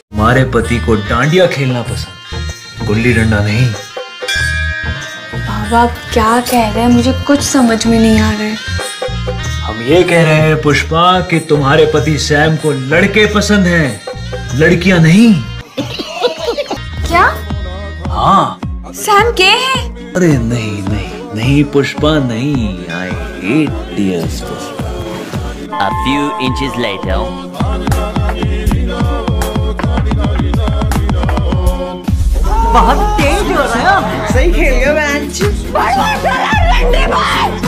तुम्हारे पति को डांडिया खेलना पसंद, गुल्ली डंडा नहीं। बाबा आप क्या कह रहे हैं, मुझे कुछ समझ में नहीं आ रहा है। हम ये कह रहे हैं पुष्पा कि तुम्हारे पति सैम को लड़के पसंद हैं, लड़कियां नहीं। क्या? हाँ। सैम के है? अरे नहीं नहीं नहीं पुष्पा नहीं। I hate tears Pushpa. A few inches later. बहुत तेज हो रहा है। सही खेल गया मैच।